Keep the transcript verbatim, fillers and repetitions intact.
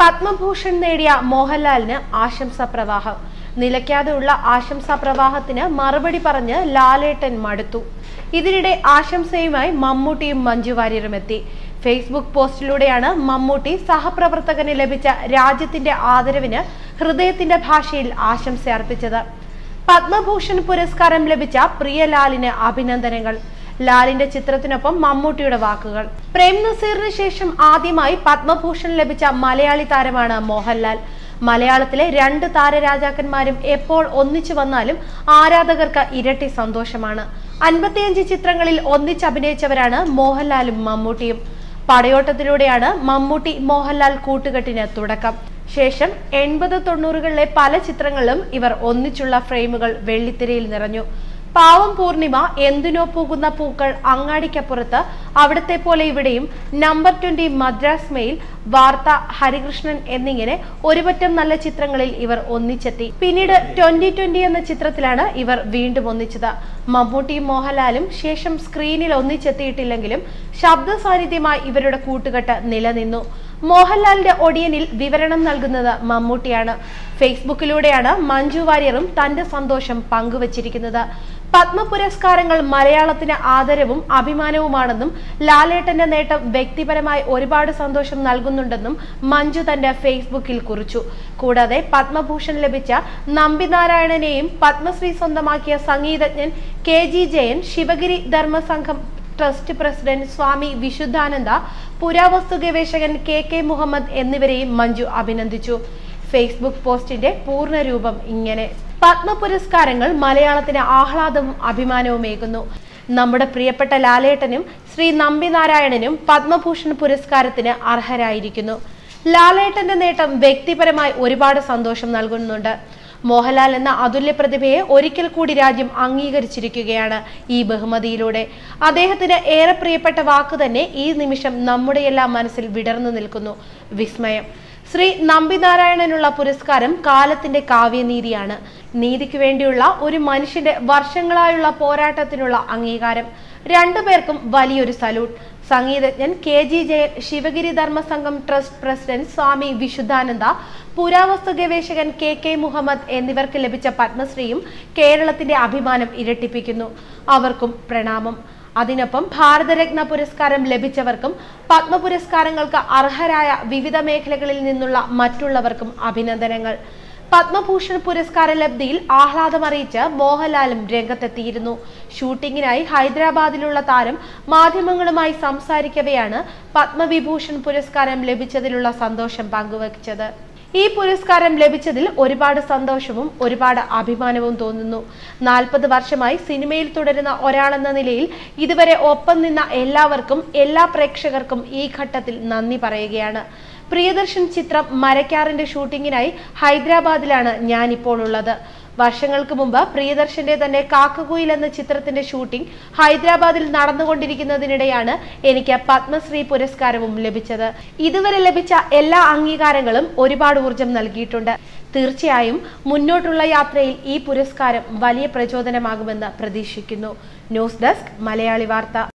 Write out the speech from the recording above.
പത്മഭൂഷൺ നേടിയ മോഹൻലാലിന് ആശംസാ പ്രവാഹം. നിലയ്ക്കാതെയുള്ള ആശംസാ പ്രവാഹത്തിന് മറുപടി പറഞ്ഞ് ലാലേട്ടൻ മടുത്തു. ഇതിനിടെ ആശംസയുമായി മമ്മൂട്ടിയും മഞ്ജു വാര്യരും എത്തി. ഫേസ്ബുക്ക് പോസ്റ്റിലൂടെയാണ് മമ്മൂട്ടി സഹപ്രവർത്തകന് ലഭിച്ച രാജ്യത്തിന്റെ ആദരവിന് ഹൃദയത്തിന്റെ ഭാഷയിൽ ആശംസ അർപ്പിച്ചത്. പത്മഭൂഷൺ പുരസ്കാരം ലഭിച്ച പ്രിയ ലാലിന് അഭിനന്ദനങ്ങൾ. ലാലിന്റെ ചിത്രത്തിനൊപ്പം മമ്മൂട്ടിയുടെ വാക്കുകൾ. പ്രേം നസീറിന് ശേഷം ആദ്യമായി പത്മഭൂഷൺ ലഭിച്ച മലയാളി താരമാണ് മോഹൻലാൽ. മലയാളത്തിലെ രണ്ട് താരരാജാക്കന്മാരും എപ്പോൾ ഒന്നിച്ചു വന്നാലും ആരാധകർക്ക് ഇരട്ടി സന്തോഷമാണ്. അൻപത്തിയഞ്ച് ചിത്രങ്ങളിൽ ഒന്നിച്ചഭിനയിച്ചവരാണ് മോഹൻലാലും മമ്മൂട്ടിയും. പടയോട്ടത്തിലൂടെയാണ് മമ്മൂട്ടി മോഹൻലാൽ കൂട്ടുകെട്ടിന് തുടക്കം. ശേഷം എൺപത് തൊണ്ണൂറുകളിലെ പല ചിത്രങ്ങളിലും ഇവർ ഒന്നിച്ചുള്ള ഫ്രെയിമുകൾ വെള്ളിത്തിരയിൽ നിറഞ്ഞു. പാവം പൂർണിമ, എന്തിനോ പോകുന്ന പൂക്കൾ, അങ്ങാടിക്കപ്പുറത്ത്, അവിടത്തെ പോലെ ഇവിടെയും, നമ്പർ ട്വന്റി, മദ്രാസ് മെയിൽ, വാർത്ത, ഹരികൃഷ്ണൻ എന്നിങ്ങനെ ഒരുപറ്റം നല്ല ചിത്രങ്ങളിൽ ഇവർ ഒന്നിച്ചെത്തി. പിന്നീട് ട്വന്റി ട്വന്റി എന്ന ചിത്രത്തിലാണ് ഇവർ വീണ്ടും ഒന്നിച്ചത്. മമ്മൂട്ടിയും മോഹൻലാലും ശേഷം സ്ക്രീനിൽ ഒന്നിച്ചെത്തിയിട്ടില്ലെങ്കിലും ശബ്ദ സാന്നിധ്യമായി ഇവരുടെ കൂട്ടുകെട്ട് നിലനിന്നു. മോഹൻലാലിന്റെ ഒടിയനിൽ വിവരണം നൽകുന്നത് മമ്മൂട്ടിയാണ്. ഫേസ്ബുക്കിലൂടെയാണ് മഞ്ജു വാര്യറും തന്റെ സന്തോഷം പങ്കുവച്ചിരിക്കുന്നത്. പത്മ പുരസ്കാരങ്ങൾ മലയാളത്തിന് ആദരവും അഭിമാനവുമാണെന്നും ലാലേട്ടന്റെ നേട്ടം വ്യക്തിപരമായി ഒരുപാട് സന്തോഷം നൽകുന്നുണ്ടെന്നും മഞ്ജു തന്റെ ഫേസ്ബുക്കിൽ കുറിച്ചു. കൂടാതെ പത്മഭൂഷൺ ലഭിച്ച നമ്പിനാരായണനെയും പത്മശ്രീ സ്വന്തമാക്കിയ സംഗീതജ്ഞൻ K G Jayan, Sivagiri Dharmasangham trust president Swami Vishuddhananda, പുരാവസ്തു ഗവേഷകൻ കെ കെ മുഹമ്മദ് എന്നിവരെയും മഞ്ജു അഭിനന്ദിച്ചു. ഫേസ്ബുക്ക് പോസ്റ്റിന്റെ പൂർണ്ണരൂപം ഇങ്ങനെ: പത്മ പുരസ്കാരങ്ങൾ മലയാളത്തിന് ആഹ്ലാദവും അഭിമാനവുമേകുന്നു. നമ്മുടെ പ്രിയപ്പെട്ട ലാലേട്ടനും ശ്രീ നമ്പിനാരായണനും പത്മഭൂഷൺ പുരസ്കാരത്തിന് അർഹരായിരിക്കുന്നു. ലാലേട്ടന്റെ നേട്ടം വ്യക്തിപരമായി ഒരുപാട് സന്തോഷം നൽകുന്നുണ്ട്. മോഹൻലാൽ എന്ന അതുല്യ പ്രതിഭയെ ഒരിക്കൽ കൂടി രാജ്യം അംഗീകരിച്ചിരിക്കുകയാണ് ഈ ബഹുമതിയിലൂടെ. അദ്ദേഹത്തിന് ഏറെ പ്രിയപ്പെട്ട വാക്ക് തന്നെ ഈ നിമിഷം നമ്മുടെയെല്ലാം മനസ്സിൽ വിടർന്നു നിൽക്കുന്നു: വിസ്മയം. ശ്രീ നമ്പിനാരായണനുള്ള പുരസ്കാരം കാലത്തിന്റെ കാവ്യനീതിയാണ്. നീതിക്ക് വേണ്ടിയുള്ള ഒരു മനുഷ്യന്റെ വർഷങ്ങളായുള്ള പോരാട്ടത്തിനുള്ള അംഗീകാരം. രണ്ടുപേർക്കും വലിയൊരു സല്യൂട്ട്. സംഗീതജ്ഞൻ K G Jayan, Sivagiri Dharmasangham trust president Swami Vishuddhananda, പുരാവസ്തു ഗവേഷകൻ കെ കെ മുഹമ്മദ് എന്നിവർക്ക് ലഭിച്ച പത്മശ്രീയും കേരളത്തിന്റെ അഭിമാനം ഇരട്ടിപ്പിക്കുന്നു. അവർക്കും പ്രണാമം. അതിനൊപ്പം ഭാരതരത്ന പുരസ്കാരം ലഭിച്ചവർക്കും പത്മ പുരസ്കാരങ്ങൾക്ക് അർഹരായ വിവിധ മേഖലകളിൽ നിന്നുള്ള മറ്റുള്ളവർക്കും അഭിനന്ദനങ്ങൾ. പത്മഭൂഷൺ പുരസ്കാര ലബ്ധിയിൽ ആഹ്ലാദമറിയിച്ച് മോഹൻലാലും രംഗത്തെത്തിയിരുന്നു. ഷൂട്ടിങ്ങിനായി ഹൈദരാബാദിലുള്ള താരം മാധ്യമങ്ങളുമായി സംസാരിക്കവെയാണ് പത്മവിഭൂഷൺ പുരസ്കാരം ലഭിച്ചതിലുള്ള സന്തോഷം പങ്കുവച്ചത്. ഈ പുരസ്കാരം ലഭിച്ചതിൽ ഒരുപാട് സന്തോഷവും ഒരുപാട് അഭിമാനവും തോന്നുന്നു. നാൽപ്പത് വർഷമായി സിനിമയിൽ തുടരുന്ന ഒരാളെന്ന നിലയിൽ ഇതുവരെ ഒപ്പം നിന്ന എല്ലാവർക്കും, എല്ലാ പ്രേക്ഷകർക്കും ഈ ഘട്ടത്തിൽ നന്ദി പറയുകയാണ്. പ്രിയദർശൻ ചിത്രം മരക്കാറിന്റെ ഷൂട്ടിങ്ങിനായി ഹൈദരാബാദിലാണ് ഞാനിപ്പോൾ ഉള്ളത്. വർഷങ്ങൾക്ക് മുമ്പ് പ്രിയദർശന്റെ തന്നെ കാക്കകുയിൽ എന്ന ചിത്രത്തിന്റെ ഷൂട്ടിംഗ് ഹൈദരാബാദിൽ നടന്നുകൊണ്ടിരിക്കുന്നതിനിടെയാണ് എനിക്ക് പത്മശ്രീ പുരസ്കാരവും ലഭിച്ചത്. ഇതുവരെ ലഭിച്ച എല്ലാ അംഗീകാരങ്ങളും ഒരുപാട് ഊർജം നൽകിയിട്ടുണ്ട്. തീർച്ചയായും മുന്നോട്ടുള്ള യാത്രയിൽ ഈ പുരസ്കാരം വലിയ പ്രചോദനമാകുമെന്ന് പ്രതീക്ഷിക്കുന്നു. ന്യൂസ് ഡെസ്ക്, മലയാളി വാർത്ത.